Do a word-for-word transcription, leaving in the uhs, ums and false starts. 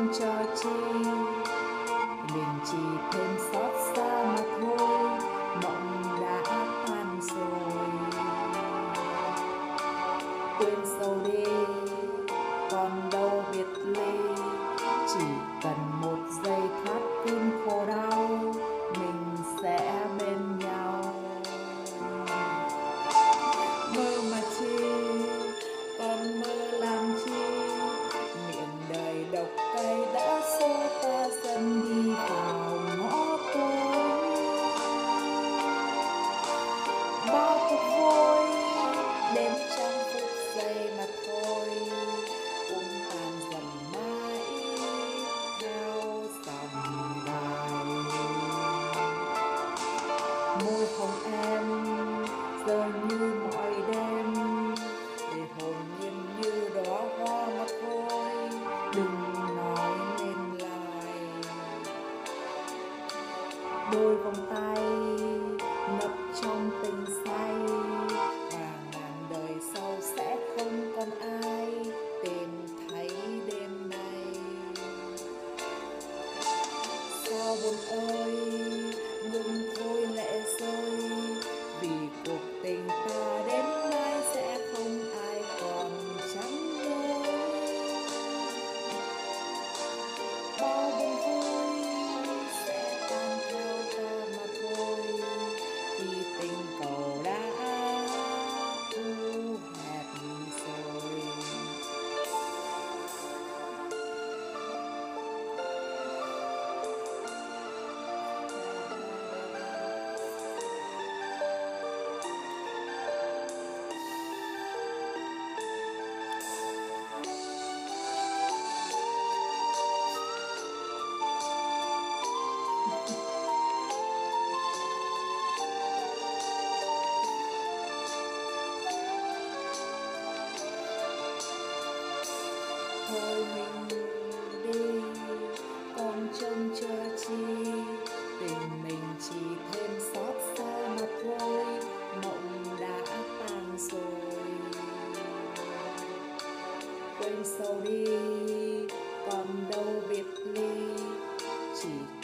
cho chi, mình chỉ thêm xót xa mà thôi, mộng đã tan rồi. Quên sầu đi, còn đâu biệt ly, chỉ cần một giây thoát cơn khổ đau, mình sẽ bên nhau. Mơ mà chi, còn mơ làm chi, miệng đời độc cay đã xô ta dần đi vào ngõ tối. Bao cuộc vui đến trong phút giây mà thôi, cũng tan dần mãi theo dòng bài. Môi hồng em dường như mọi đêm, để hồn nhiên như đóa hoa mà thôi, đừng nói nên lời. Đôi vòng tay ngập trong tình say, và ngàn đời sau sẽ không còn ai tìm thấy đêm nay. Sao buồn ơi, ngừng thôi lệ rơi, vì cuộc tình ta đến nay sẽ không ai còn trắng đôi. Bao buồn vui sẽ tan theo ta mà thôi, vì tình cầu đã thu hẹp rồi. Thôi mình đi, còn trông chờ chi, tình mình chỉ thêm xót xa mà thôi, mộng đã tan rồi. Quên sầu đi, còn đâu biệt ly, chỉ